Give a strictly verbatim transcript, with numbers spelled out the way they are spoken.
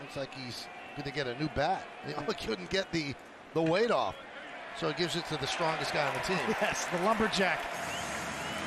looks like he's going to get a new bat. You know, he couldn't get the, the weight off. So he gives it to the strongest guy on the team. Yes, the lumberjack.